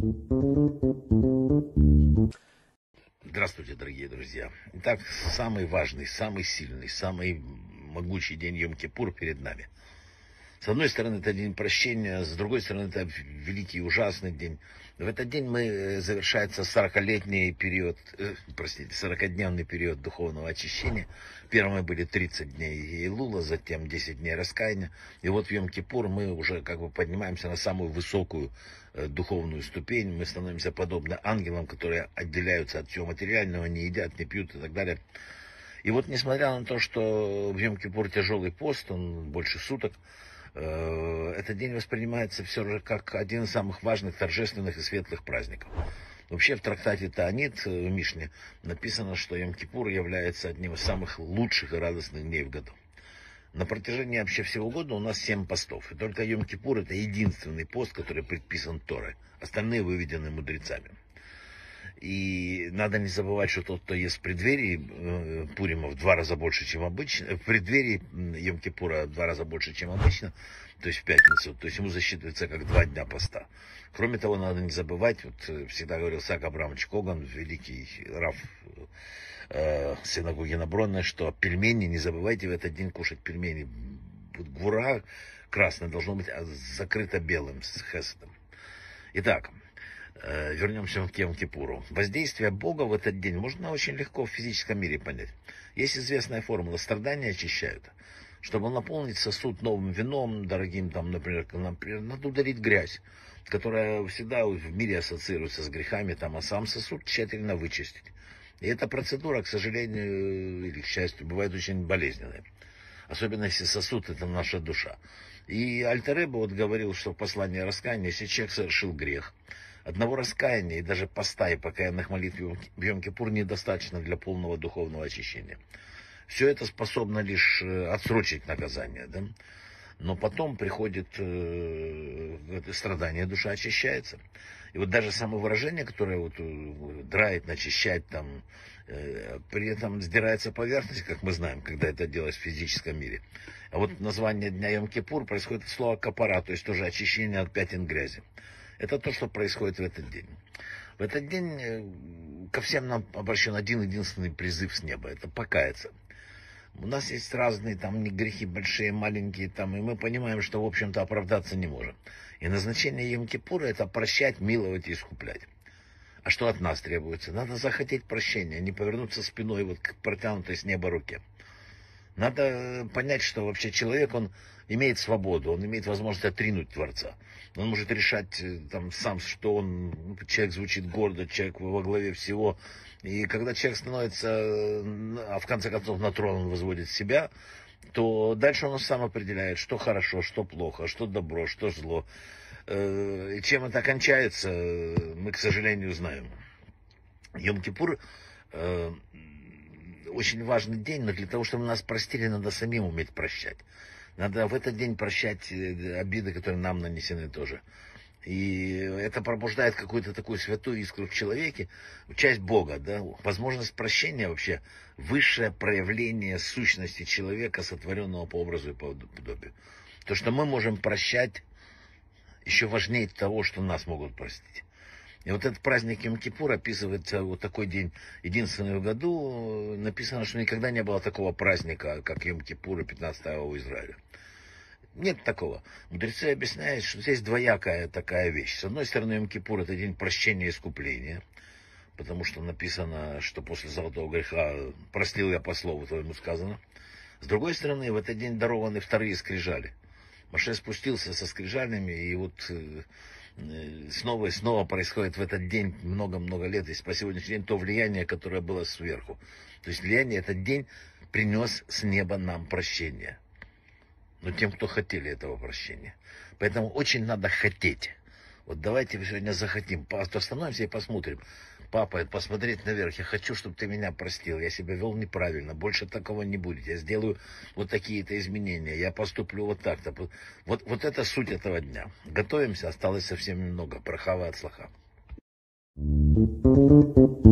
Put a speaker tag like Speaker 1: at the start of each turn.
Speaker 1: Здравствуйте, дорогие друзья. Итак, самый важный, самый сильный, самый могучий день Йом-Кипур перед нами. С одной стороны, это день прощения, с другой стороны, это великий и ужасный день. В этот день завершается 40-летний период, 40-дневный период духовного очищения. Первыми были 30 дней Илула, затем 10 дней раскаяния. И вот в Йом-Кипур мы уже как бы поднимаемся на самую высокую духовную ступень. Мы становимся подобны ангелам, которые отделяются от всего материального, не едят, не пьют и так далее. И вот несмотря на то, что в Йом-Кипур тяжелый пост, он больше суток, этот день воспринимается все же как один из самых важных, торжественных и светлых праздников. Вообще в трактате Таанит, в Мишне, написано, что Йом-Кипур является одним из самых лучших и радостных дней в году. На протяжении вообще всего года у нас 7 постов. И только Йом-Кипур — это единственный пост, который предписан Торой. Остальные выведены мудрецами. И надо не забывать, что тот, кто ест в преддверии Пурима в 2 раза больше, чем обычно, в преддверии Йом-Кипура в 2 раза больше, чем обычно, то есть в пятницу, то есть ему засчитывается как 2 дня поста. Кроме того, надо не забывать, вот всегда говорил Исаак Абрамович Коган, великий рав синагоги Набронной, что пельмени, не забывайте в этот день кушать пельмени. Гвура красная должно быть закрыто белым с хеседом. Итак, вернемся к Йом-Кипуру. Воздействие Бога в этот день можно очень легко в физическом мире понять. Есть известная формула: страдания очищают. Чтобы наполнить сосуд новым вином, дорогим, там, например, надо ударить грязь, которая всегда в мире ассоциируется с грехами, там, а сам сосуд тщательно вычистить. И эта процедура, к сожалению или к счастью, бывает очень болезненная. Особенно если сосуд — это наша душа. И Альтер Ребе вот говорил, что в послании раскаяния, если человек совершил грех, одного раскаяния и даже поста и покаянных молитв в Йом-Кипур недостаточно для полного духовного очищения. Все это способно лишь отсрочить наказание, да? Но потом приходит страдание, душа очищается. И вот даже само выражение, которое вот драить, начищать, там, при этом сдирается поверхность, как мы знаем, когда это делается в физическом мире. А вот название дня Йом-Кипур происходит от слова капара, то есть тоже очищение от пятен грязи. Это то, что происходит в этот день. В этот день ко всем нам обращен один-единственный призыв с неба. Это покаяться. У нас есть разные там грехи, большие, маленькие, там, и мы понимаем, что, в общем-то, оправдаться не можем. И назначение Йом-Кипура — это прощать, миловать и искуплять. А что от нас требуется? Надо захотеть прощения, не повернуться спиной вот к протянутой с неба руке. Надо понять, что вообще человек, он имеет свободу, он имеет возможность отринуть Творца. Он может решать там сам, что он, человек звучит гордо, человек во главе всего. И когда человек становится, а в конце концов на трон он возводит себя, то дальше он сам определяет, что хорошо, что плохо, что добро, что зло. И чем это кончается, мы, к сожалению, знаем. Йом-Кипур очень важный день, но для того, чтобы нас простили, надо самим уметь прощать. Надо в этот день прощать обиды, которые нам нанесены тоже. И это пробуждает какую-то такую святую искру в человеке, часть Бога, да, возможность прощения вообще, высшее проявление сущности человека, сотворенного по образу и по подобию. То, что мы можем прощать, еще важнее того, что нас могут простить. И вот этот праздник Йом-Кипур описывается вот такой день, единственный в году. Написано, что никогда не было такого праздника, как Йом-Кипур и 15 ава у Израиля. Нет такого. Мудрецы объясняют, что здесь двоякая такая вещь. С одной стороны, Йом-Кипур — это день прощения и искупления, потому что написано, что после золотого греха простил я по слову твоему сказано. С другой стороны, в этот день дарованы вторые скрижали. Моше спустился со скрижалями, и вот снова и снова происходит в этот день много-много лет, и по сегодняшний день, то влияние, которое было сверху. То есть влияние, этот день принес с неба нам прощение. Но тем, кто хотели этого прощения. Поэтому очень надо хотеть. Вот давайте сегодня захотим. Остановимся и посмотрим. Папа, посмотреть наверх. Я хочу, чтобы ты меня простил. Я себя вел неправильно. Больше такого не будет. Я сделаю вот такие-то изменения. Я поступлю вот так-то. Вот это суть этого дня. Готовимся. Осталось совсем немного. Брахава от слаха.